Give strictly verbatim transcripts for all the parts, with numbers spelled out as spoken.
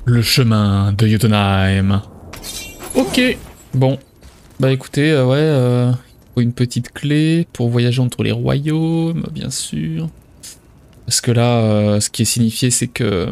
Le chemin de Jotunheim. Ok. Bon. Bah écoutez, euh, ouais, euh, il faut une petite clé pour voyager entre les royaumes, bien sûr. Parce que là, euh, ce qui est signifié, c'est que...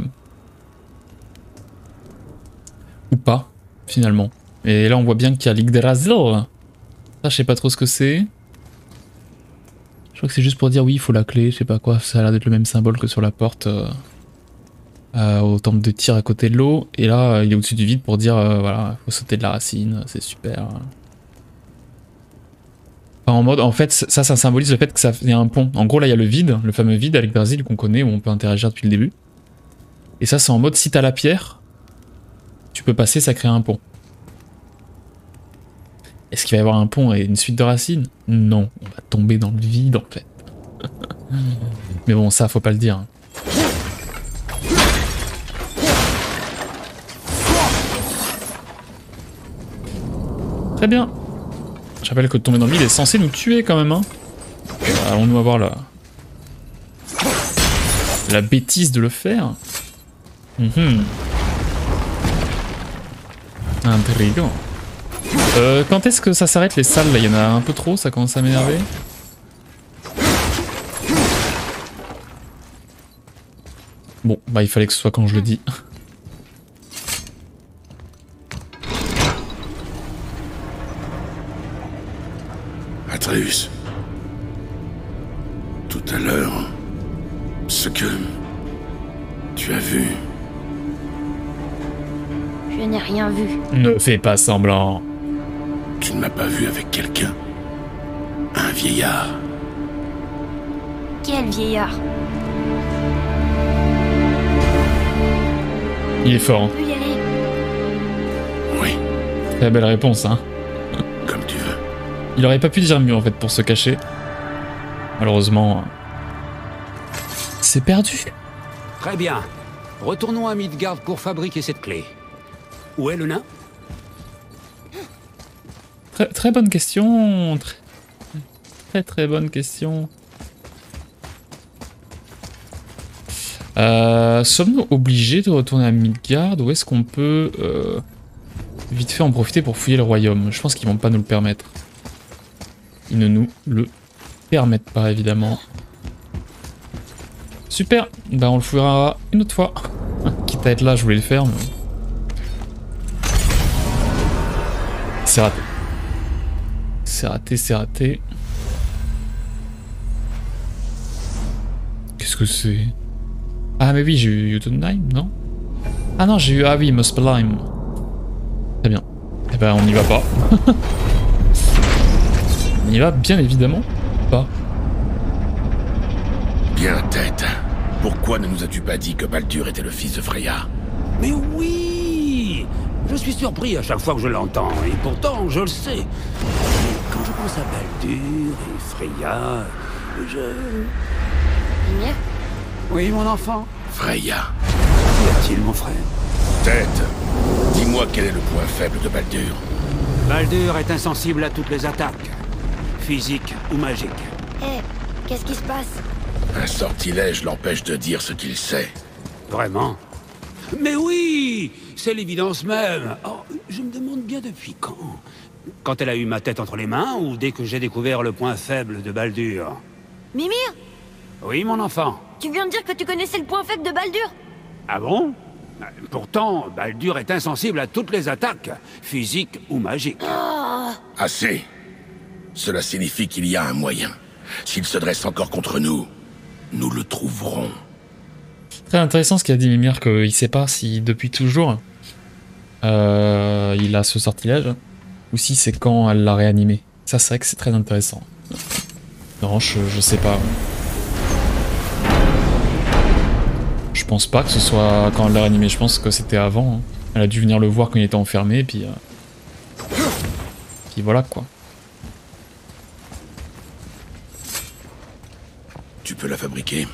Ou pas, finalement. Et là, on voit bien qu'il y a l'Yggdrasil. Ça, je sais pas trop ce que c'est. Je crois que c'est juste pour dire oui, il faut la clé, je sais pas quoi. Ça a l'air d'être le même symbole que sur la porte euh, euh, au temple de Tyr à côté de l'eau. Et là, il est au-dessus du vide pour dire, euh, voilà, il faut sauter de la racine, c'est super. Enfin, en mode, en fait, ça, ça symbolise le fait que ça y a un pont. En gros, là, il y a le vide, le fameux vide avec Brésil qu'on connaît, où on peut interagir depuis le début. Et ça, c'est en mode, si t'as la pierre, tu peux passer, ça crée un pont. Est-ce qu'il va y avoir un pont et une suite de racines? Non, on va tomber dans le vide, en fait. Mais bon, ça, faut pas le dire. Très bien. Je rappelle que tomber dans le vide est censé nous tuer quand même, hein. Allons-nous avoir la... la bêtise de le faire. Mmh. Intriguant. Euh, quand est-ce que ça s'arrête les salles là? Il y en a un peu trop, ça commence à m'énerver. Bon, bah il fallait que ce soit quand je le dis. Atreus. Tout à l'heure, ce que tu as vu. Je n'ai rien vu. Ne fais pas semblant. Tu ne m'as pas vu avec quelqu'un. Un vieillard. Quel vieillard? Il est fort, hein. On peut y aller. Oui, Très belle réponse, hein. comme tu veux. Il aurait pas pu dire mieux en fait pour se cacher. Malheureusement, c'est perdu. Très bien. Retournons à Midgard pour fabriquer cette clé. Où est le nain? Très, très bonne question. Très, très très bonne question. Euh, Sommes-nous obligés de retourner à Midgard ou est-ce qu'on peut euh, vite fait en profiter pour fouiller le royaume? Je pense qu'ils vont pas nous le permettre. Ils ne nous le permettent pas évidemment. Super, bah on le fouillera une autre fois. Quitte à être là, je voulais le faire, mais... C'est raté. C'est raté, c'est raté. Qu'est-ce que c'est? Ah mais oui, j'ai eu Jotunheim, non? Ah non, j'ai eu... Ah oui, Muspelheim. Très bien. Eh ben, on n'y va pas. On y va, bien évidemment pas. Bien, tête. Pourquoi ne nous as-tu pas dit que Baldur était le fils de Freya? Mais oui! Je suis surpris à chaque fois que je l'entends, et pourtant, je le sais. Mais quand je pense à Baldur et Freya, je... Mimir? Oui, mon enfant? Freya. Qu'y a-t-il, mon frère? Tête, dis-moi quel est le point faible de Baldur. Baldur est insensible à toutes les attaques, physiques ou magiques. Eh, qu'est-ce qui se passe? Un sortilège l'empêche de dire ce qu'il sait. Vraiment? Mais oui! C'est l'évidence même. Oh, je me demande bien depuis quand. Quand elle a eu ma tête entre les mains ou dès que j'ai découvert le point faible de Baldur? Mimir? Oui, mon enfant. Tu viens de dire que tu connaissais le point faible de Baldur? Ah bon? Pourtant, Baldur est insensible à toutes les attaques, physiques ou magiques. Oh. Assez. Cela signifie qu'il y a un moyen. S'il se dresse encore contre nous, nous le trouverons. Très intéressant ce qu'a dit Mimir, qu'il sait pas si depuis toujours euh, il a ce sortilège ou si c'est quand elle l'a réanimé. Ça c'est vrai que c'est très intéressant. Non, je, je sais pas. Je pense pas que ce soit quand elle l'a réanimé, je pense que c'était avant. Hein. Elle a dû venir le voir quand il était enfermé, et puis... Euh... Puis voilà quoi. Tu peux la fabriquer?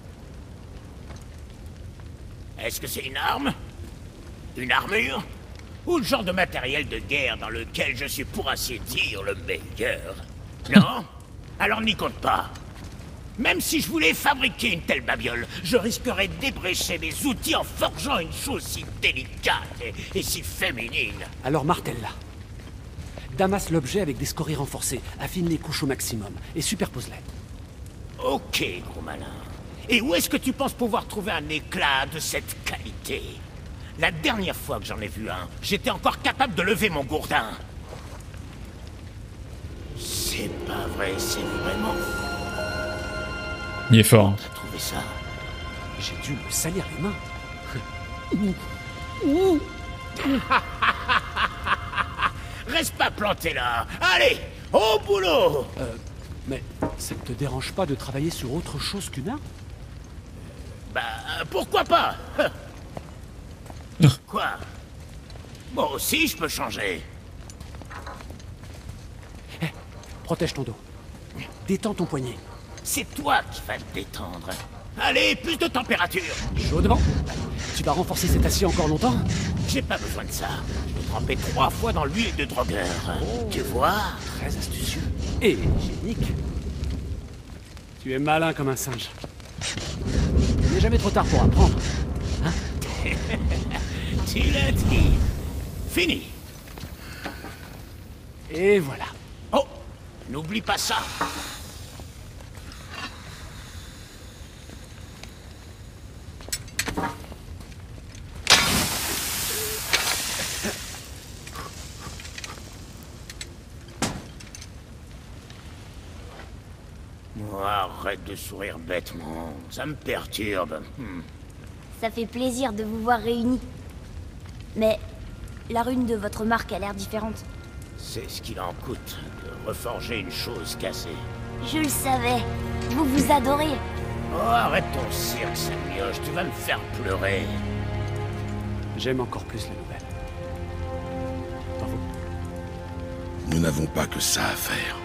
Est-ce que c'est une arme? Une armure? Ou le genre de matériel de guerre dans lequel je suis pour ainsi dire le meilleur? Non? Alors n'y compte pas. Même si je voulais fabriquer une telle babiole, je risquerais de débrécher mes outils en forgeant une chose si délicate et, et si féminine. Alors martèle-la. Damasse l'objet avec des scories renforcées, affine les couches au maximum et superpose-les. Ok, gros malin. Et où est-ce que tu penses pouvoir trouver un éclat de cette qualité? La dernière fois que j'en ai vu un, j'étais encore capable de lever mon gourdin. C'est pas vrai, c'est vraiment... Il est fort. T'as trouvé ça? J'ai dû me salir les mains. Reste pas planté là. Allez, au boulot. Euh, mais ça ne te dérange pas de travailler sur autre chose qu'humain? Bah, pourquoi pas? Quoi? Moi aussi, je peux changer. Hé, protège ton dos. Détends ton poignet. C'est toi qui vas te détendre. Allez, plus de température. Chaudement. Tu vas renforcer cet acier encore longtemps? J'ai pas besoin de ça. Je vais tremper trois fois dans l'huile de drogueur. Oh, tu vois? Très astucieux. Et hygiénique. Tu es malin comme un singe. Il n'est jamais trop tard pour apprendre. Hein? Tu l'as dit. Fini. Et voilà. Oh, n'oublie pas ça. Oh, arrête de sourire bêtement, ça me perturbe. Hmm. Ça fait plaisir de vous voir réunis. Mais la rune de votre marque a l'air différente. C'est ce qu'il en coûte de reforger une chose cassée. Je le savais. Vous vous adorez. Oh, arrête ton cirque, Samioche, tu vas me faire pleurer. J'aime encore plus la nouvelle. Bravo. Nous n'avons pas que ça à faire.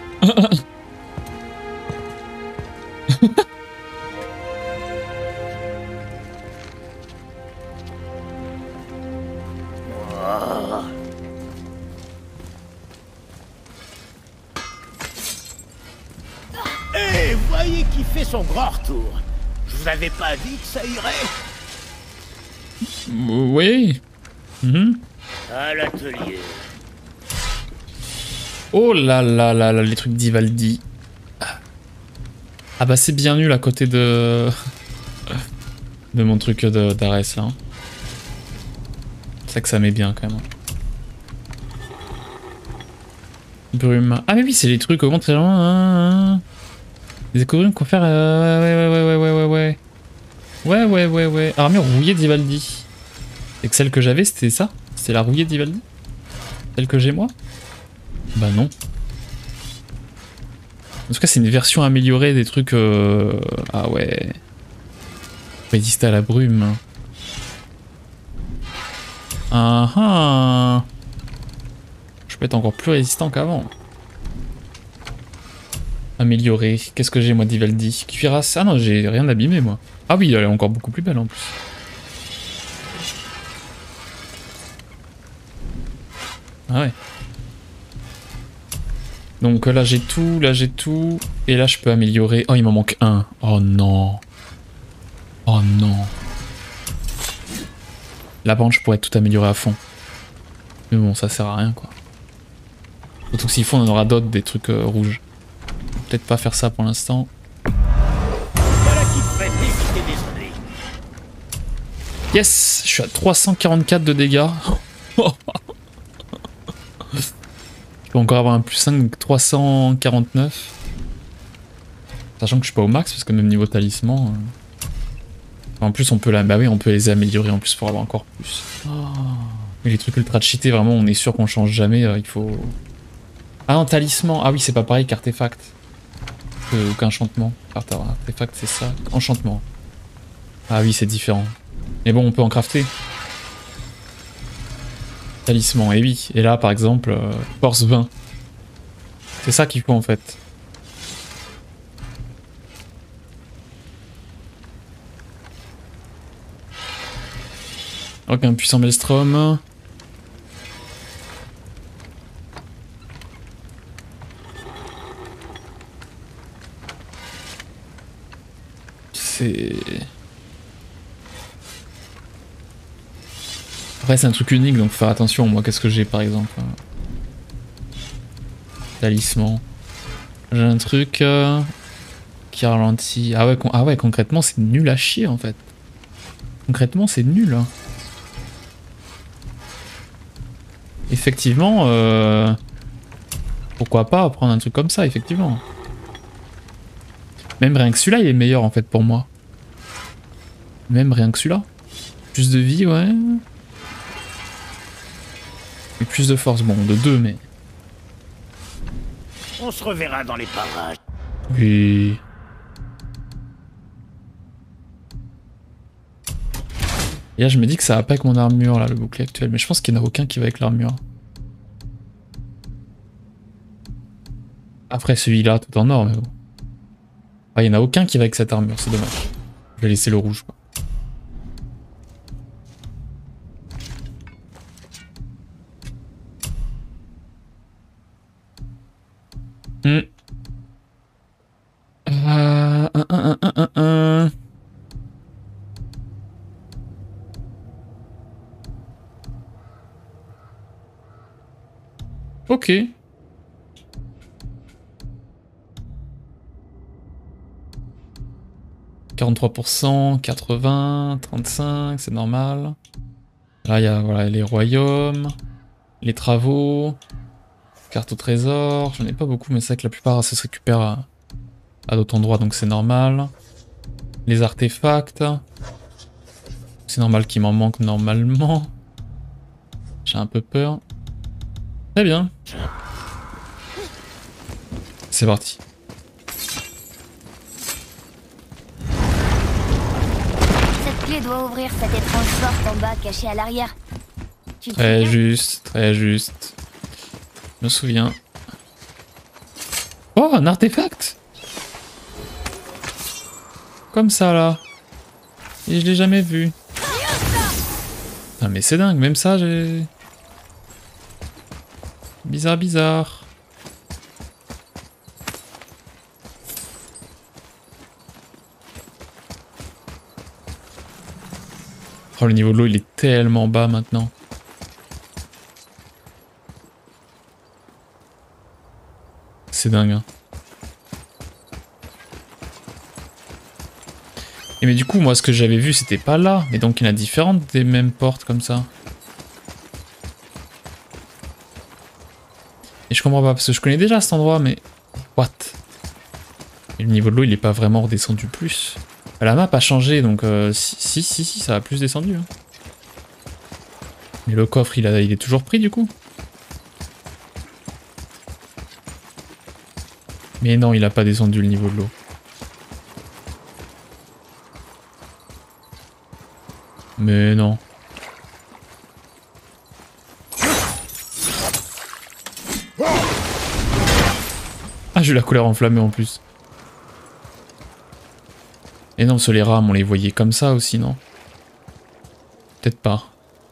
Oh. Hé, voyez qui fait son grand retour. Je vous avais pas dit que ça irait? Oui. Mhm. À l'atelier. Oh là là là là, les trucs d'Ivaldi. Ah bah c'est bien nul à côté de... de mon truc d'Ares là. C'est ça que ça met bien quand même. Brume. Ah mais oui, c'est les trucs, augmente très loin. Les éco-brumes qu'on fait... Euh... Ouais, ouais, ouais, ouais, ouais, ouais. Ouais, ouais, ouais, ouais. Armure rouillée d'Ivaldi. Et que celle que j'avais, c'était ça? C'était la rouillée d'Ivaldi? Celle que j'ai moi? Bah non. En tout cas, c'est une version améliorée des trucs... Euh... Ah ouais. Résister à la brume. Ah ah. Je peux être encore plus résistant qu'avant. Amélioré. Qu'est-ce que j'ai moi d'Ivaldi? Cuirasse. Ah non, j'ai rien abîmé moi. Ah oui, elle est encore beaucoup plus belle en plus. Ah ouais. Donc là j'ai tout, là j'ai tout. Et là je peux améliorer. Oh il m'en manque un. Oh non. Oh non. Là par contre je pourrais tout améliorer à fond. Mais bon ça sert à rien quoi. Surtout que s'il faut on en aura d'autres des trucs euh, rouges. Peut-être pas faire ça pour l'instant. Voilà qui te fait hésiter des années. Yes, je suis à trois cent quarante-quatre de dégâts. Je peux encore avoir un plus cinq, donc trois cent quarante-neuf. Sachant que je suis pas au max, parce que même niveau talisman... Euh... En plus on peut la... Bah oui, on peut les améliorer en plus pour avoir encore plus. Oh. Mais les trucs ultra cheatés, vraiment, on est sûr qu'on change jamais, euh, il faut... Ah non, talisman. Ah oui, c'est pas pareil qu'artefact. Que, qu'enchantement. Artefact, c'est ça. Enchantement. Ah oui, c'est différent. Mais bon, on peut en crafter. Talisman, et oui. Et là, par exemple, euh, force vingt. C'est ça qu'il faut en fait. Ok, un puissant maelstrom. c'est... Après c'est un truc unique donc faut faire attention. Moi qu'est-ce que j'ai par exemple? Talisman. J'ai un truc euh, qui ralentit. Ah ouais, con... ah ouais concrètement c'est nul à chier en fait. Concrètement c'est nul. Hein. Effectivement, euh... pourquoi pas prendre un truc comme ça, effectivement. Même rien que celui-là, il est meilleur en fait pour moi. Même rien que celui-là. Plus de vie, ouais. Et plus de force, bon, de deux, mais... On se reverra dans les parages. Oui. Et là, je me dis que ça va pas avec mon armure, là, le bouclier actuel. Mais je pense qu'il n'y en a aucun qui va avec l'armure. Après celui-là, tout en or, mais bon. Ah, il n'y en a aucun qui va avec cette armure, c'est dommage. Je vais laisser le rouge, quoi. Hmm. Euh, un, un, un, un, un. Ok. quarante-trois pour cent, quatre-vingts, trente-cinq, c'est normal. Là, il y a voilà, les royaumes, les travaux, carte au trésor. J'en ai pas beaucoup, mais c'est vrai que la plupart, ça se récupère à, à d'autres endroits, donc c'est normal. Les artefacts. C'est normal qu'il m'en manque normalement. J'ai un peu peur. Très bien. C'est parti. Cette clé doit ouvrir cette étrange porte en bas cachée à l'arrière. Tu te Très souviens? juste, très juste. Je me souviens. Oh, un artefact! Comme ça, là. Et je l'ai jamais vu. Ah, mais c'est dingue, même ça, j'ai... Bizarre, bizarre. Oh, le niveau de l'eau, il est tellement bas maintenant. C'est dingue, hein. Et mais du coup, moi, ce que j'avais vu, c'était pas là. Mais donc, il y en a différentes des mêmes portes comme ça. Et je comprends pas, parce que je connais déjà cet endroit, mais... What? Et le niveau de l'eau, il est pas vraiment redescendu plus. La map a changé, donc euh, si, si, si, si, ça a plus descendu. Hein. Mais le coffre, il, a, il est toujours pris, du coup. Mais non, il a pas descendu le niveau de l'eau. Mais non. Ah, j'ai eu la couleur enflammée en plus. Et non, sur les rames, on les voyait comme ça aussi, non? Peut-être pas.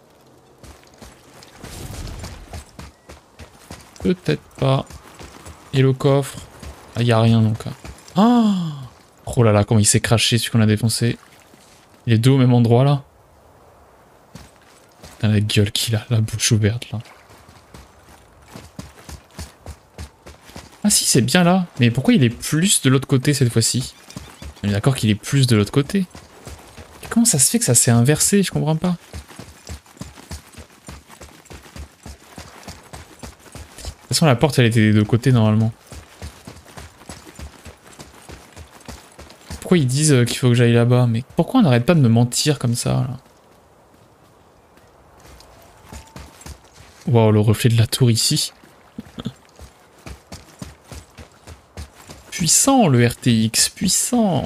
Peut-être pas. Et le coffre? Ah, y a rien donc. Ah! Oh là là, comment il s'est craché celui qu'on a défoncé. Il est deux au même endroit là. Putain, la gueule qu'il a, la bouche ouverte là. Ah si, c'est bien là. Mais pourquoi il est plus de l'autre côté cette fois-ci? On est d'accord qu'il est plus de l'autre côté. Et comment ça se fait que ça s'est inversé? Je comprends pas. De toute façon, la porte, elle était des deux côtés normalement. Pourquoi ils disent qu'il faut que j'aille là-bas? Mais pourquoi on n'arrête pas de me mentir comme ça là? Waouh, le reflet de la tour ici. Puissant le R T X, puissant.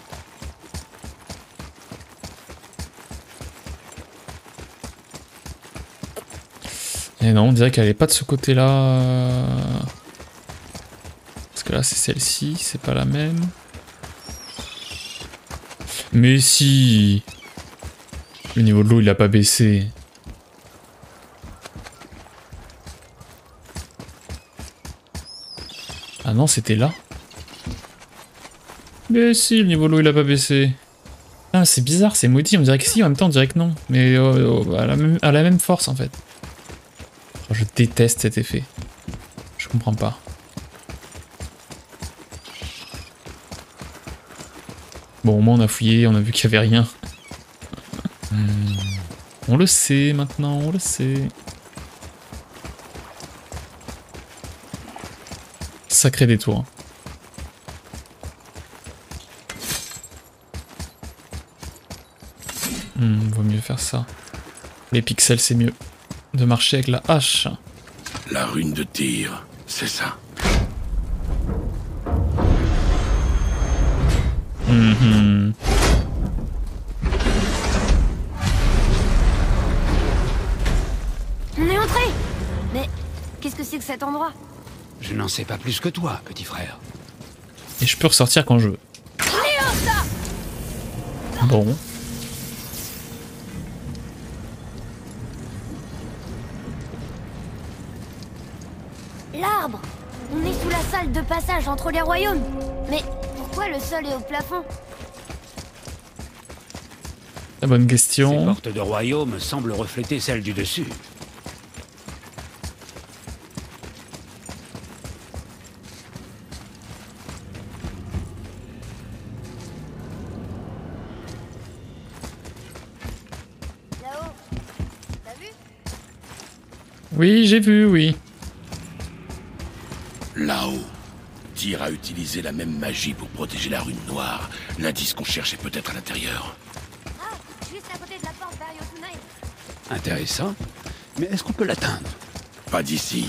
Et non, on dirait qu'elle est pas de ce côté-là. Parce que là, c'est celle-ci, c'est pas la même. Mais si. Le niveau de l'eau, il a pas baissé. Ah non, c'était là. Mais si, le niveau de l'eau, il a pas baissé. Ah, c'est bizarre, c'est maudit. On dirait que si, en même temps, on dirait que non. Mais euh, à, la même, à la même force, en fait. Oh, je déteste cet effet. Je comprends pas. Bon, au moins, on a fouillé, on a vu qu'il y avait rien. On le sait maintenant, on le sait. Sacré détour. Hmm, vaut mieux faire ça. Les pixels, c'est mieux. De marcher avec la hache. La rune de tir, c'est ça. Mm-hmm. On est entré. Mais qu'est-ce que c'est que cet endroit? Je n'en sais pas plus que toi, petit frère. Et je peux ressortir quand je veux. Bon. L'arbre. On est sous la salle de passage entre les royaumes. Mais pourquoi le sol est au plafond? La bonne Ces question. portes de royaume semblent refléter celles du dessus. Là-haut. T'as vu? Oui, j'ai vu, oui. Là-haut, Tyr a utilisé la même magie pour protéger la rune noire. L'indice qu'on cherche est peut-être à l'intérieur. Ah, juste à côté de la porte vers Jotunheim. Intéressant. Mais est-ce qu'on peut l'atteindre? Pas d'ici.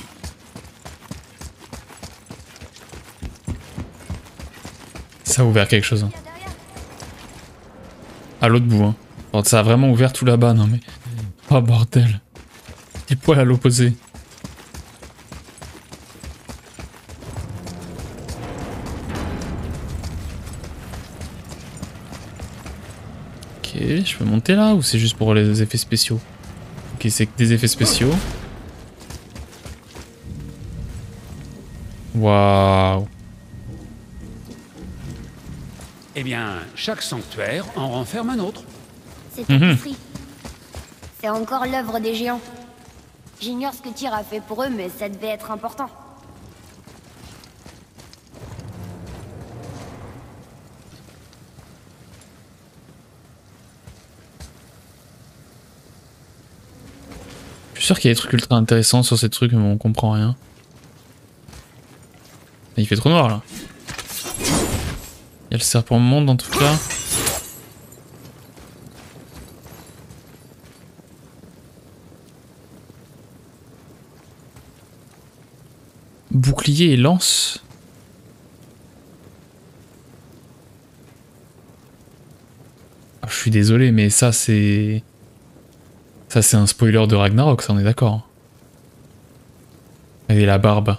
Ça a ouvert quelque chose. Hein. Il y a derrière. À l'autre bout. Hein. Bon, ça a vraiment ouvert tout là-bas, non mais... Oh bordel. Des poils à l'opposé. Ok, je peux monter là ou c'est juste pour les effets spéciaux? Ok, c'est que des effets spéciaux. Waouh. Eh bien, chaque sanctuaire en renferme un autre. C'est Mhm. tapisserie. C'est encore l'œuvre des géants. J'ignore ce que Tyr a fait pour eux, mais ça devait être important. Je suis sûr qu'il y a des trucs ultra intéressants sur ces trucs, mais on comprend rien. Il fait trop noir là. Il y a le serpent monde en tout cas. Bouclier et lance. Ah, je suis désolé, mais ça c'est... Ça c'est un spoiler de Ragnarok, ça on est d'accord. Et la barbe.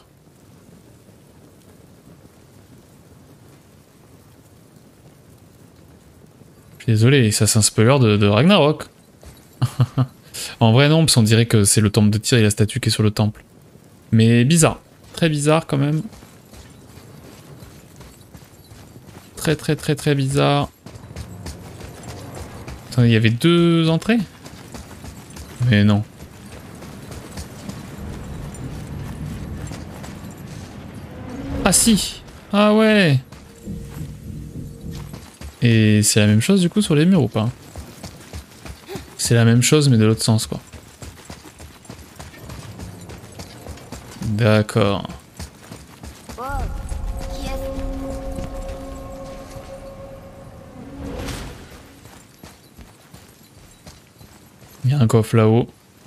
Je suis désolé, ça c'est un spoiler de, de Ragnarok. En vrai non, parce qu'on dirait que c'est le temple de Tyr et la statue qui est sur le temple. Mais bizarre. Très bizarre quand même. Très très très très bizarre. Attendez, il y avait deux entrées? Mais non. Ah si. Ah ouais. Et c'est la même chose du coup sur les murs ou pas? C'est la même chose mais de l'autre sens quoi. D'accord. Oh, qui est-ce? Il y a un coffre là-haut.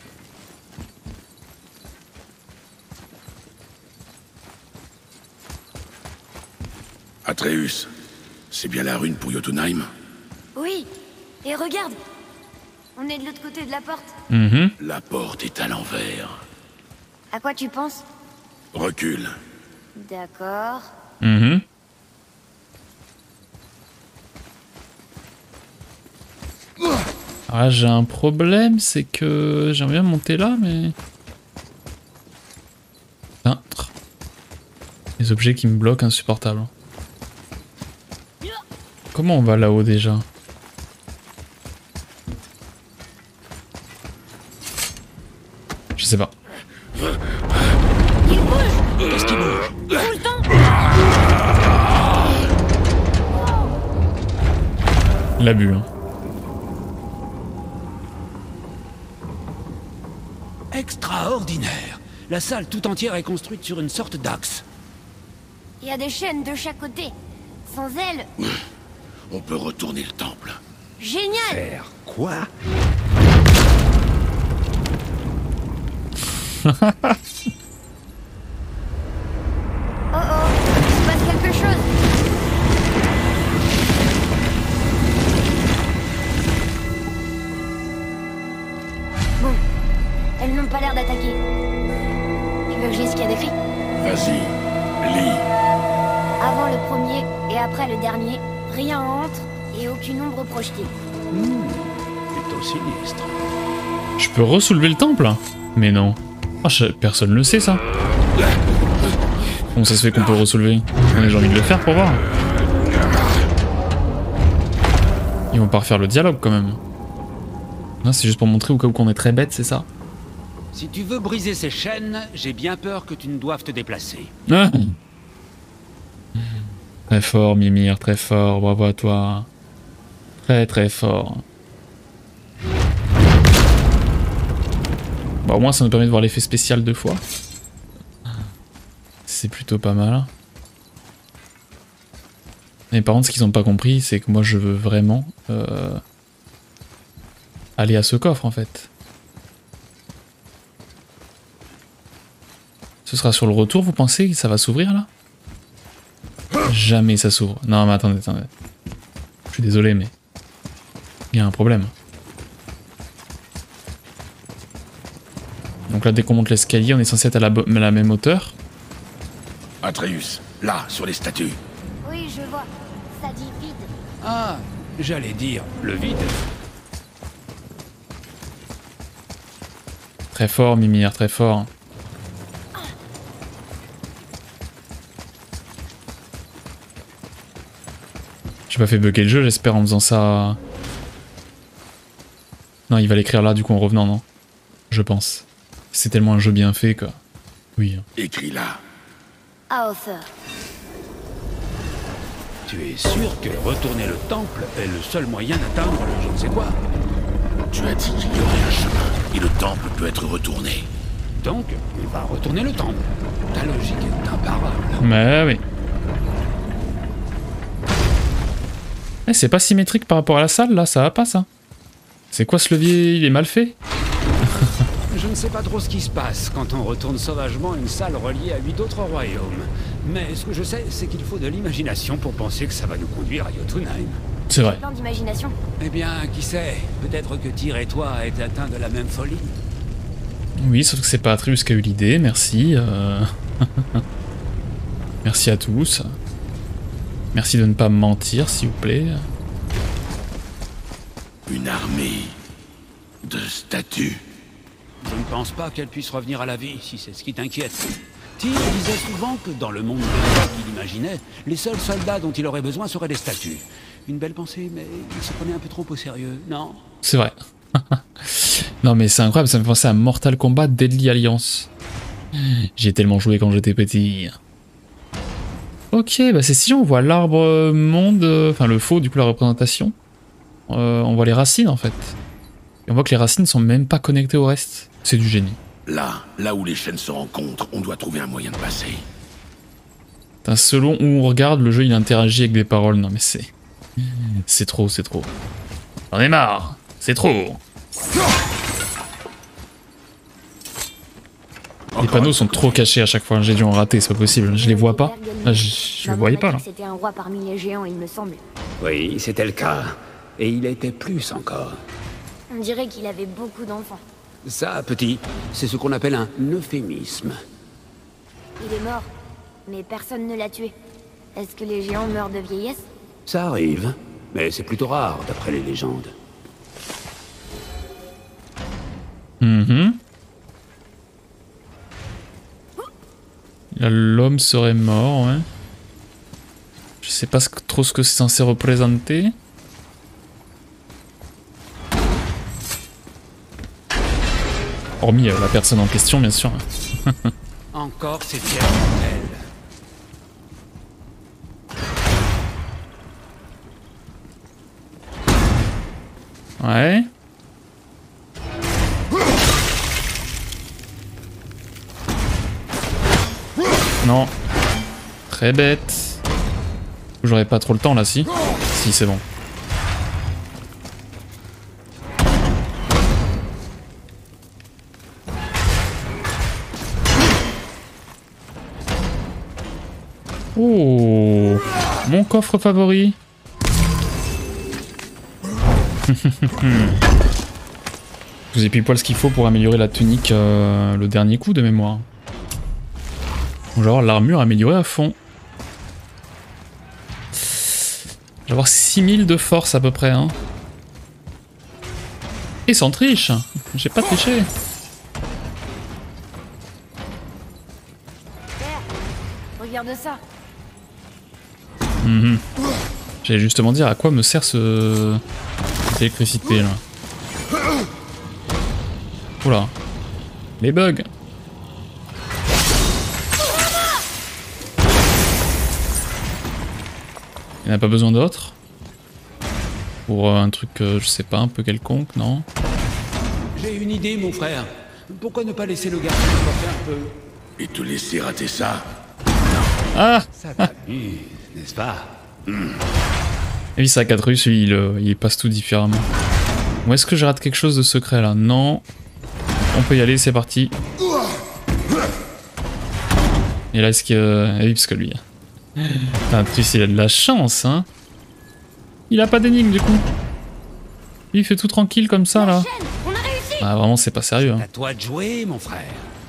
Atreus, c'est bien la rune pour Jotunheim? Oui. Et regarde. On est de l'autre côté de la porte. Mhm. La porte est à l'envers. À quoi tu penses? Recule. D'accord. Mhm. Ah, j'ai un problème, c'est que j'aimerais bien monter là, mais... Peintre. Les objets qui me bloquent, insupportable. Comment on va là-haut déjà? Je sais pas. Il bouge. Qu'est-ce qui bouge? Il bouge donc. L'abus, hein. Extraordinaire. La salle tout entière est construite sur une sorte d'axe. Il y a des chaînes de chaque côté. Sans elles, On peut retourner le temple. génial. Faire quoi? Oh oh, il se passe quelque chose. Bon, elles n'ont pas l'air d'attaquer. Tu veux que je lise ce qu'il y a d'écrit? Vas-y, lis. Avant le premier et après le dernier, rien entre et aucune ombre projetée. Plutôt sinistre. Je peux ressoulever le temple? Mais non. Oh, je- personne ne le sait, ça. Comment ça se fait qu'on peut le ressoulever? J'ai envie de le faire pour voir. Ils vont pas refaire le dialogue, quand même. Non, c'est juste pour montrer au cas où qu'on est très bête, c'est ça? Si tu veux briser ces chaînes, j'ai bien peur que tu ne doives te déplacer. Ah. Très fort, Mimir, très fort, bravo à toi. Très très fort. Bah, au moins ça nous permet de voir l'effet spécial deux fois. C'est plutôt pas mal. Mais par contre, ce qu'ils ont pas compris, c'est que moi je veux vraiment euh, aller à ce coffre en fait. Ce sera sur le retour, vous pensez que ça va s'ouvrir là? Jamais ça s'ouvre. Non mais attendez, attendez. Je suis désolé mais... il y a un problème. Donc là dès qu'on monte l'escalier, on est censé être à la, à la même hauteur. Atreus, là, sur les statues. Oui, je vois. Ça dit vide. Ah, j'allais dire le vide. Très fort Mimir, très fort. J'ai pas fait bugger le jeu, j'espère, en faisant ça... Non, il va l'écrire là, du coup, en revenant, non? Je pense. C'est tellement un jeu bien fait, quoi. Oui. Écrit là. Aother. Tu es sûr que retourner le temple est le seul moyen d'atteindre le je ne sais quoi? Tu as dit qu'il y aurait un chemin, et le temple peut être retourné. Donc, on va retourner le temple. Ta logique est imparable. Mais oui. Eh, c'est pas symétrique par rapport à la salle, là, ça va pas, ça. C'est quoi ce levier? Il est mal fait? Je ne sais pas trop ce qui se passe quand on retourne sauvagement une salle reliée à huit autres royaumes. Mais ce que je sais, c'est qu'il faut de l'imagination pour penser que ça va nous conduire à Jotunheim. C'est vrai. Plein d'imagination. Eh bien, qui sait? Peut-être que Tyr et toi êtes atteints de la même folie. Oui, sauf que c'est pas Atreus qui a eu l'idée, merci. Euh... merci à tous. Merci de ne pas me mentir, s'il vous plaît. Une armée de statues. Je ne pense pas qu'elle puisse revenir à la vie, si c'est ce qui t'inquiète. Tyr disait souvent que dans le monde qu'il imaginait, les seuls soldats dont il aurait besoin seraient des statues. Une belle pensée, mais il se prenait un peu trop au sérieux, non? C'est vrai. Non mais c'est incroyable, ça me fait penser à Mortal Kombat Deadly Alliance. J'ai tellement joué quand j'étais petit. Ok, bah c'est si on voit l'arbre monde, euh, enfin le faux du coup la représentation. Euh, on voit les racines en fait. Et on voit que les racines sont même pas connectées au reste. C'est du génie. Là, là où les chaînes se rencontrent, on doit trouver un moyen de passer. Putain, selon où on regarde, le jeu il interagit avec des paroles. Non mais c'est... C'est trop, c'est trop. J'en ai marre. C'est trop. Les panneaux sont trop cachés à chaque fois. J'ai dû en rater, c'est pas possible. Je les vois pas. Là, je, je le voyais pas là. C'était un roi parmi les géants, il me semble. Oui, c'était le cas. Et il était plus encore. On dirait qu'il avait beaucoup d'enfants. Ça, petit, c'est ce qu'on appelle un euphémisme. Il est mort, mais personne ne l'a tué. Est-ce que les géants meurent de vieillesse? Ça arrive, mais c'est plutôt rare d'après les légendes. Mhm. Là, l'homme serait mort, ouais. Je sais pas ce que, trop ce que c'est censé représenter. Hormis euh, la personne en question, bien sûr. Encore ces pierres mortelles. Ouais. Non. Très bête. J'aurais pas trop le temps là, si. Si, c'est bon. Oh, mon coffre favori. Vous avez pile poil ce qu'il faut pour améliorer la tunique euh, le dernier coup de mémoire. Genre l'armure améliorée à fond. Je vais avoir six mille de force à peu près. Hein. Et sans triche. J'ai pas triché. Père, regarde ça. Mmh. J'allais justement dire à quoi me sert ce... cette électricité là. Oula. Les bugs. Il n'y en a pas besoin d'autres. Pour euh, un truc, euh, je sais pas, un peu quelconque, non? J'ai une idée, mon frère. Pourquoi ne pas laisser le garçon porter un peu? Et te laisser rater ça? Ah! Ça t'amuse, n'est-ce pas? Et oui, c'est à quatre rues, celui, il, euh, il passe tout différemment. Ou est-ce que je rate quelque chose de secret là? Non. On peut y aller, c'est parti. Et là, est-ce qu'il y a... Eh oui, parce que lui... Putain, tu sais, il a de la chance, hein. Il a pas d'énigme, du coup. Il fait tout tranquille comme ça, là. On a réussi. Ah, vraiment, c'est pas sérieux. Hein. À toi de jouer, mon frère.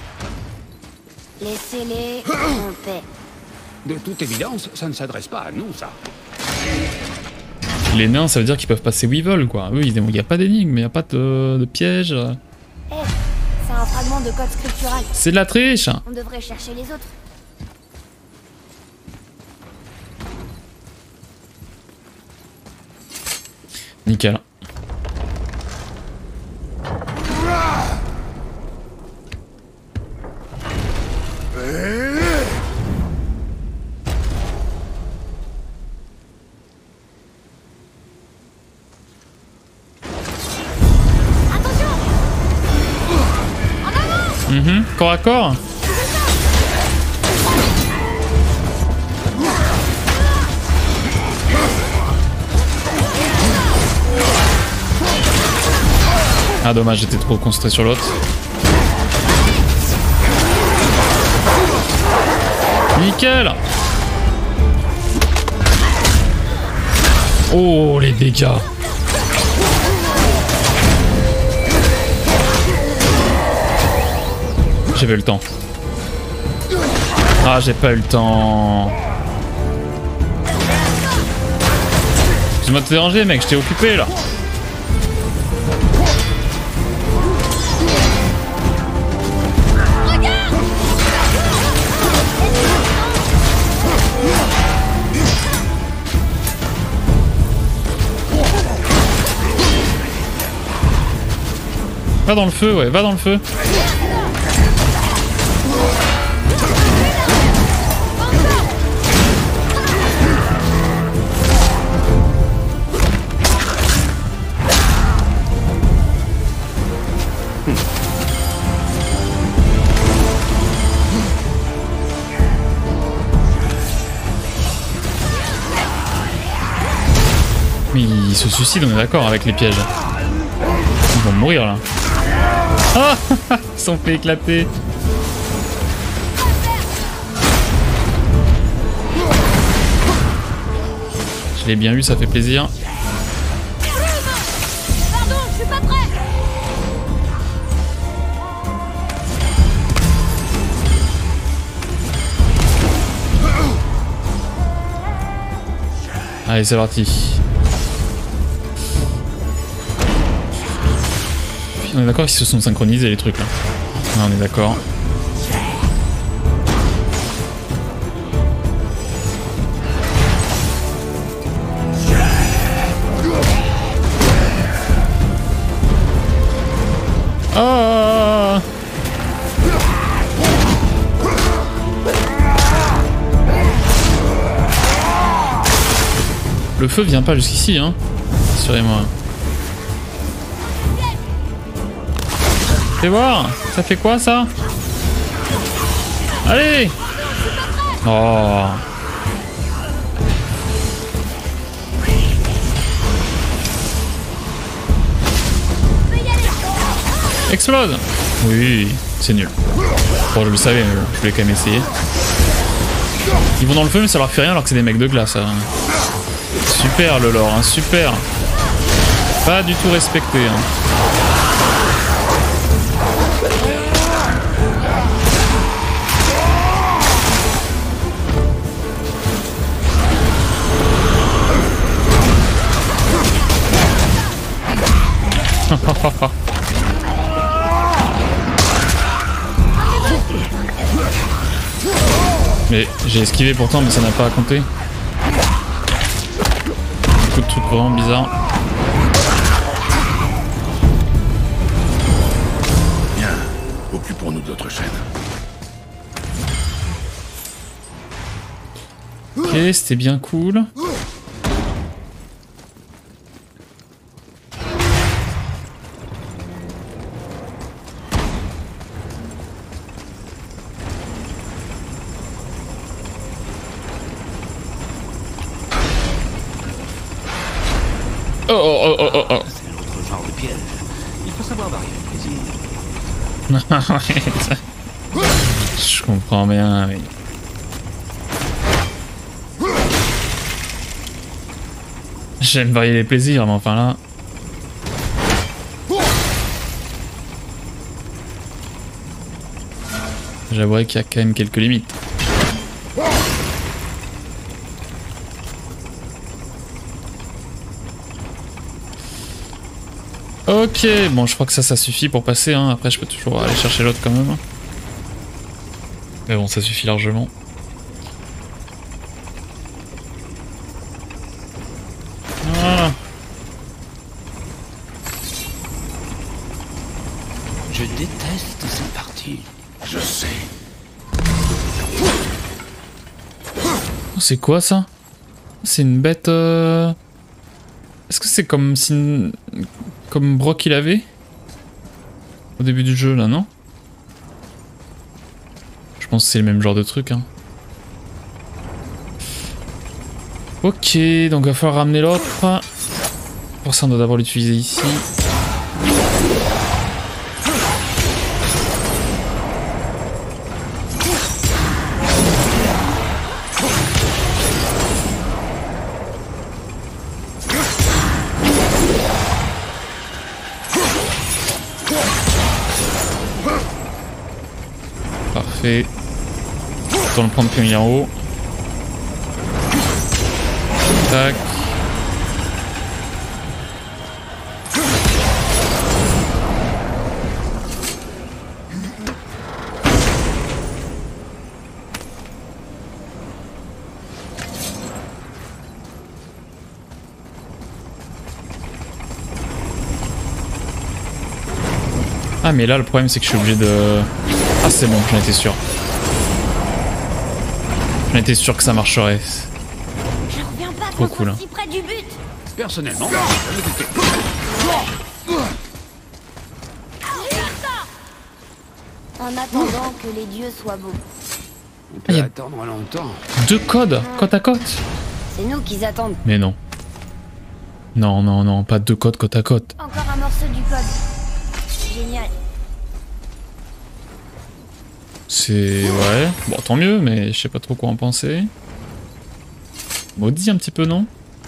Laissez-les en paix. De toute évidence, ça ne s'adresse pas à nous, ça. Les nains, ça veut dire qu'ils peuvent passer où ils veulent, quoi. Oui, il n'y a pas d'énigme, il n'y a pas de, de piège. Eh, c'est un fragment de code scriptural. C'est de la triche. On devrait chercher les autres. Nickel. Mhm, corps à corps. Ah dommage, j'étais trop concentré sur l'autre. Nickel. Oh les dégâts. J'ai pas eu le temps. Ah, j'ai pas eu le temps. Excuse-moi de te déranger, mec, je t'ai occupé là. Va dans le feu, ouais, va dans le feu. Mais il se suicide, on est d'accord, avec les pièges. Ils vont mourir là. Ah, ils sont fait éclater. Je l'ai bien eu, ça fait plaisir. Pardon, je suis pas prêt. Allez, c'est parti. On est d'accord qu'ils se sont synchronisés les trucs là. Ouais, on est d'accord. Ah, feu vient pas jusqu'ici, hein. Assurez-moi. Fais voir, ça fait quoi ça? Allez! Oh! Explose! Oui, c'est nul. Bon, je le savais, mais je voulais quand même essayer. Ils vont dans le feu, mais ça leur fait rien alors que c'est des mecs de glace. Hein. Super le lore, hein, super. Pas du tout respecté. Hein. Mais j'ai esquivé pourtant, mais ça n'a pas compté. Beaucoup de trucs vraiment bizarres. Bien, occupons-nous de notre chaîne. Ok, c'était bien cool. Oh oh oh oh oh. C'est l'autre genre de piège. Il faut savoir varier le plaisir. Je comprends bien, oui. J'aime varier les plaisirs, mais enfin là... J'avouerai qu'il y a quand même quelques limites. Ok, bon je crois que ça, ça suffit pour passer, hein. Après je peux toujours aller chercher l'autre quand même. Mais bon, ça suffit largement. Voilà. Je déteste cette partie. Je sais. Oh, c'est quoi ça? C'est une bête... Euh... Est-ce que c'est comme si... Une... Comme Brock il avait au début du jeu là, non? Je pense que c'est le même genre de truc, hein. Ok, donc il va falloir ramener l'autre. Pour ça on doit d'abord l'utiliser ici. Parfait. Autant le prendre premier en haut. Tac. Ah mais là le problème c'est que je suis obligé de... Ah c'est bon, j'en étais sûr. J'en étais sûr que ça marcherait. Je reviens pas Trop qu'on cool, soit hein. si près du but. Personnellement, En attendant que les dieux soient beaux. on peut Ah, y a- attendre longtemps. Deux codes, côte à côte. C'est nous qui attendent. Mais non. Non, non, non, pas deux codes côte à côte. Encore un morceau du code. Génial. C'est... ouais. Bon, tant mieux, mais je sais pas trop quoi en penser. Maudit un petit peu, non?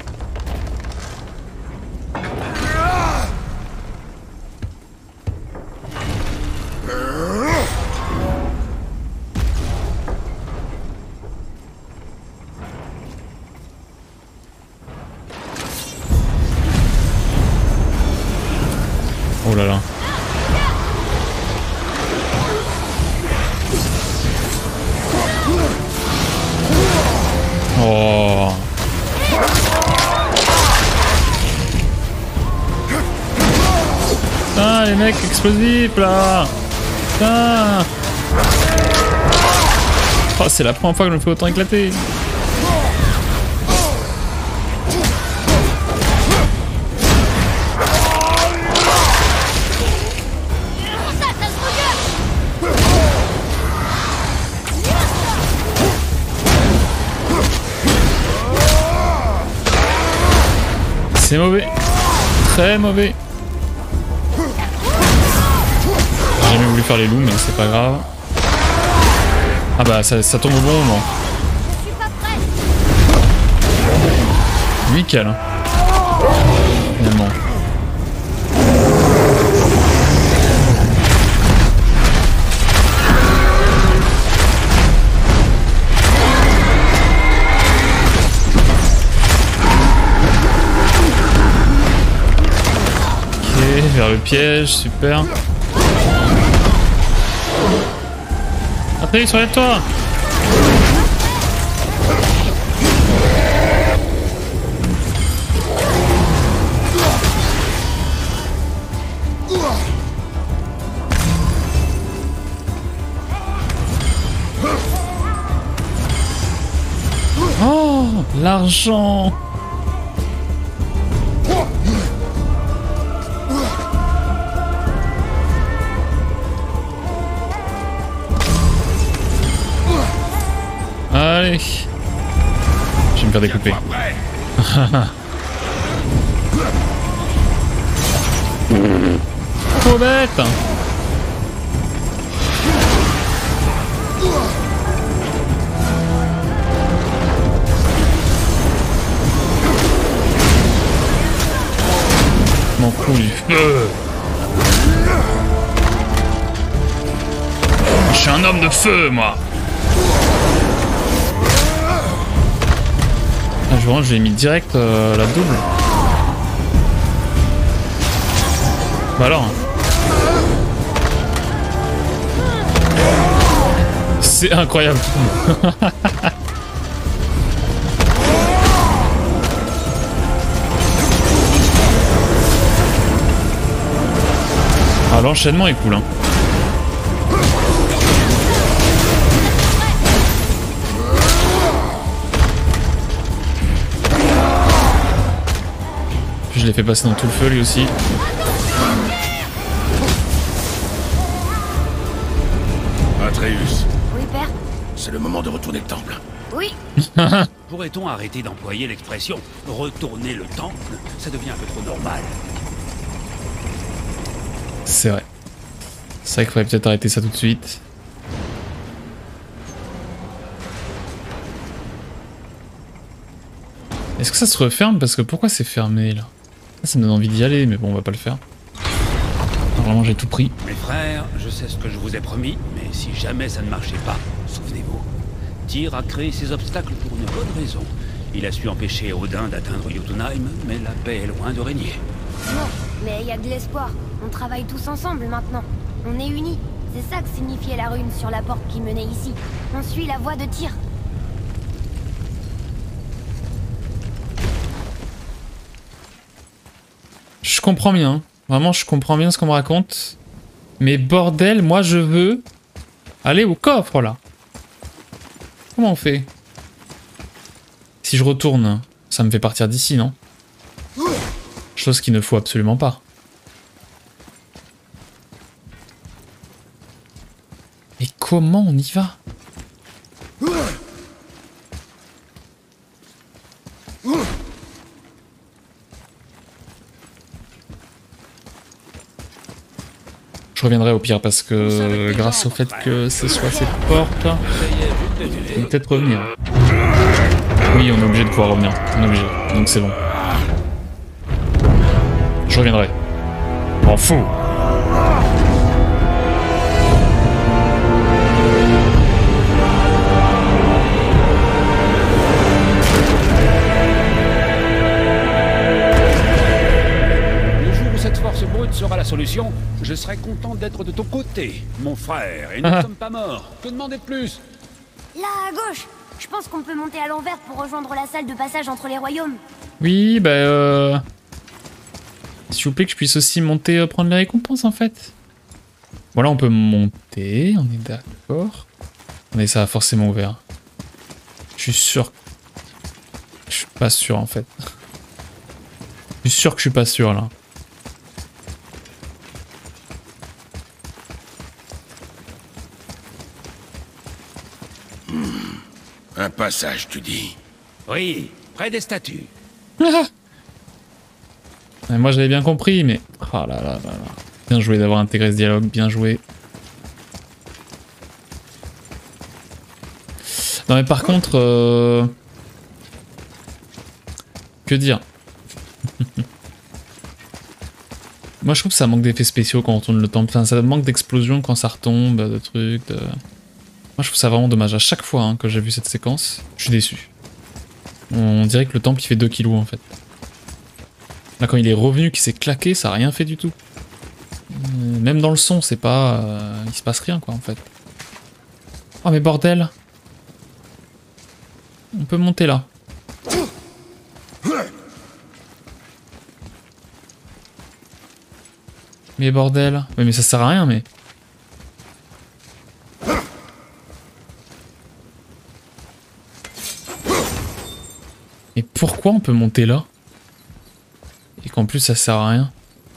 Oh là là. Oh. Putain, les mecs explosifs là. Putain. Oh, c'est la première fois que je me fais autant éclater. C'est mauvais. Très mauvais. J'ai jamais voulu faire les loups, mais c'est pas grave. Ah bah ça, ça tombe au bon moment. Je suis pas prête. Nickel. Hein. Finalement. Ok, vers le piège, super. Après, relève-toi. Oh, l'argent. Allez. Je vais me faire découper. Trop bête. M'en fous du feu. Je suis un homme de feu, moi. Ah, je vois, j'ai mis direct euh, la double. Bah alors. C'est incroyable. Ah, l'enchaînement est cool, hein. Je l'ai fait passer dans tout le feu lui aussi. Atreus, Oui, père. c'est le moment de retourner le temple. Oui. Pourrait-on arrêter d'employer l'expression « retourner le temple » Ça devient un peu trop normal. C'est vrai. C'est vrai qu'il faudrait peut-être arrêter ça tout de suite. Est-ce que ça se referme? Parce que pourquoi c'est fermé là? Ça me donne envie d'y aller, mais bon, on va pas le faire. Normalement, j'ai tout pris. Mes frères, je sais ce que je vous ai promis, mais si jamais ça ne marchait pas, souvenez-vous. Tyr a créé ces obstacles pour une bonne raison. Il a su empêcher Odin d'atteindre Jotunheim, mais la paix est loin de régner. Non, mais il y a de l'espoir. On travaille tous ensemble maintenant. On est unis. C'est ça que signifiait la rune sur la porte qui menait ici. On suit la voie de Tyr. Je comprends bien. Vraiment, je comprends bien ce qu'on me raconte. Mais bordel, moi je veux aller au coffre là. Comment on fait? Si je retourne, ça me fait partir d'ici, non? Chose qu'il ne faut absolument pas. Mais comment on y va? Je reviendrai au pire parce que grâce au fait que ce soit cette porte là, je vais peut-être revenir. Oui, on est obligé de pouvoir revenir. On est obligé. Donc c'est bon. Je reviendrai. M'en fous. Sera la solution, je serai content d'être de ton côté, mon frère, et nous ne sommes pas morts. Que demander de plus? Là, à gauche. Je pense qu'on peut monter à l'envers pour rejoindre la salle de passage entre les royaumes. Oui, bah euh... s'il vous plaît que je puisse aussi monter, euh, prendre les récompenses en fait. Voilà, on peut monter, on est d'accord. Mais ça a forcément ouvert. Je suis sûr... Je suis pas sûr en fait. Je suis sûr que je suis pas sûr là. Un passage, tu dis? Oui, près des statues. Et moi j'avais bien compris, mais... Oh là là là là. Bien joué d'avoir intégré ce dialogue, bien joué. Non mais par contre... Euh... Que dire? Moi je trouve que ça manque d'effets spéciaux quand on tourne le temple. Enfin, ça manque d'explosions quand ça retombe, de trucs. De... Moi je trouve ça vraiment dommage. À chaque fois hein, que j'ai vu cette séquence, je suis déçu. On dirait que le temple il fait deux kilos en fait. Là quand il est revenu, qu'il s'est claqué, ça a rien fait du tout. Même dans le son, c'est pas... Euh, il se passe rien quoi en fait. Oh mais bordel! On peut monter là. Mais bordel. Ouais, mais ça sert à rien, mais... Et pourquoi on peut monter là? Et qu'en plus ça sert à rien.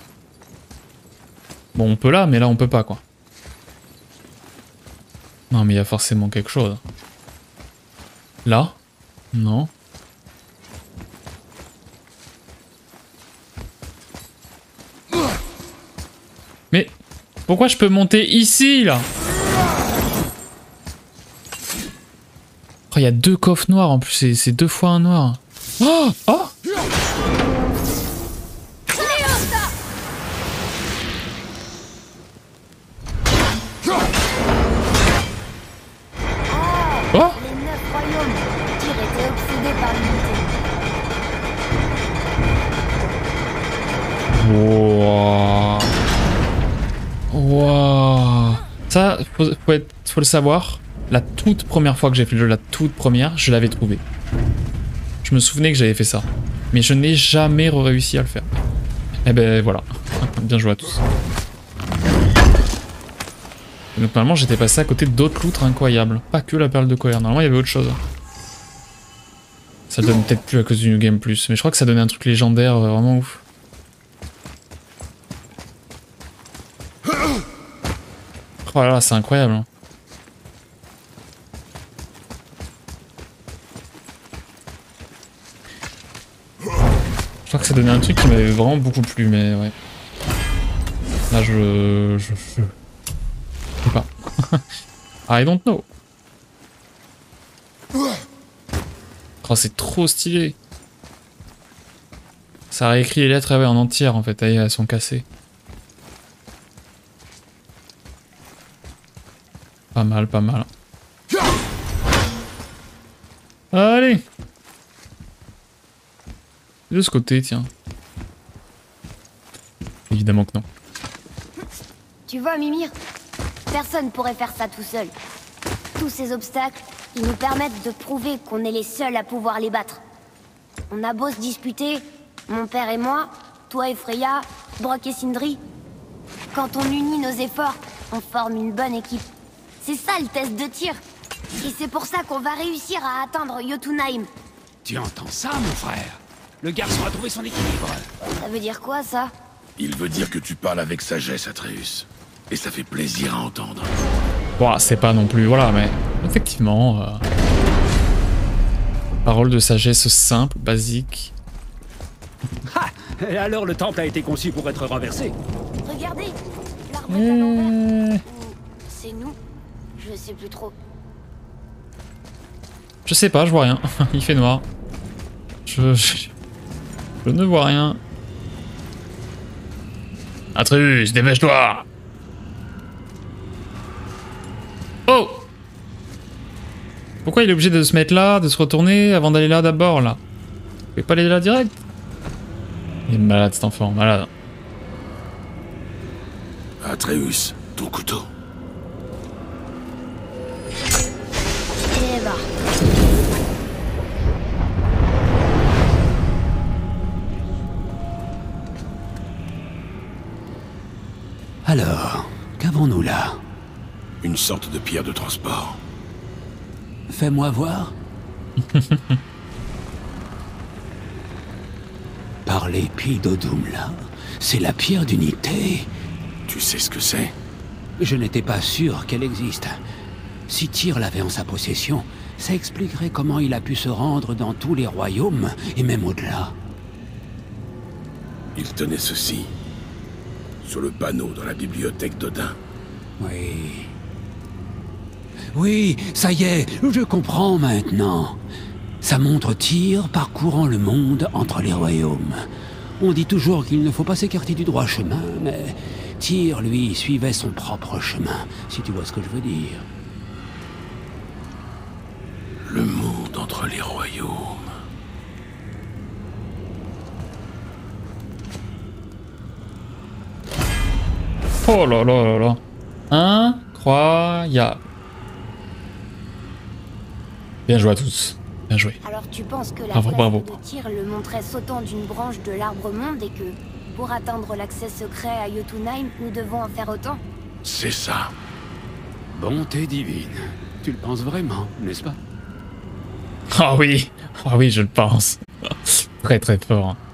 Bon, on peut là, mais là on peut pas, quoi. Non, mais il y a forcément quelque chose. Là? Non. Mais pourquoi je peux monter ici, là? Oh, il y a deux coffres noirs, en plus, c'est deux fois un noir. Oh! Oh! Oh! Les neuf royaumes. Tyr était obsédé par l'unité. Wow. Wow. Ça, faut, faut, être, faut le savoir. La toute première fois que j'ai fait le jeu, la toute première, je l'avais trouvé. Je me souvenais que j'avais fait ça. Mais je n'ai jamais réussi à le faire. Eh ben voilà. Bien joué à tous. Donc normalement j'étais passé à côté d'autres loutres incroyables. Pas que la perle de colère. Normalement il y avait autre chose. Ça donne peut-être plus à cause du New Game Plus. Mais je crois que ça donnait un truc légendaire euh, vraiment ouf. Oh là là, c'est incroyable. Hein. Je crois que ça donnait un truc qui m'avait vraiment beaucoup plu, mais ouais. Là je... je... je... Je sais pas. I don't know. Oh, c'est trop stylé. Ça a réécrit les lettres ouais, en entière en fait, elles sont cassées. Pas mal, pas mal. Allez. De ce côté, tiens. Évidemment que non. Tu vois, Mimir, personne pourrait faire ça tout seul. Tous ces obstacles, ils nous permettent de prouver qu'on est les seuls à pouvoir les battre. On a beau se disputer, mon père et moi, toi et Freya, Brok et Sindri. Quand on unit nos efforts, on forme une bonne équipe. C'est ça le test de tir. Et c'est pour ça qu'on va réussir à atteindre Jotunheim. Tu entends ça, mon frère? Le garçon a trouvé son équilibre. Ça veut dire quoi, ça? Il veut dire que tu parles avec sagesse, Atreus. Et ça fait plaisir à entendre. Bon, c'est pas non plus... Voilà, mais... Effectivement... Euh... Parole de sagesse simple, basique. Ha! Et alors le temple a été conçu pour être renversé. Regardez, l'arbre est à l'envers. Ou c'est nous? Je sais plus trop. Je sais pas, je vois rien. Il fait noir. Je... je... Je ne vois rien. Atreus, dépêche-toi! Oh! Pourquoi il est obligé de se mettre là, de se retourner avant d'aller là d'abord, là? Vous pouvez pas aller là direct? Il est malade cet enfant, malade. Atreus, ton couteau. Et bah. Alors, qu'avons-nous là? Une sorte de pierre de transport. Fais-moi voir. Par l'épée d'Odum là, c'est la pierre d'unité. Tu sais ce que c'est? Je n'étais pas sûr qu'elle existe. Si Tyr l'avait en sa possession, ça expliquerait comment il a pu se rendre dans tous les royaumes, et même au-delà. Il tenait ceci. Sur le panneau dans la bibliothèque d'Odin. Oui. Oui, ça y est, je comprends maintenant. Ça montre Tyr parcourant le monde entre les royaumes. On dit toujours qu'il ne faut pas s'écarter du droit chemin, mais Tyr, lui, suivait son propre chemin, si tu vois ce que je veux dire. Le monde entre les royaumes. Oh là là là là. Incroyable. Bien joué à tous. Bien joué. Alors tu penses que la Bravo, flèche bravo. de Tyr le montrait sautant d'une branche de l'arbre monde et que, pour atteindre l'accès secret à Jotunheim, nous devons en faire autant? C'est ça. Bonté divine. Tu le penses vraiment, n'est-ce pas? Ah oui. Ah oui, je le pense. Très très fort.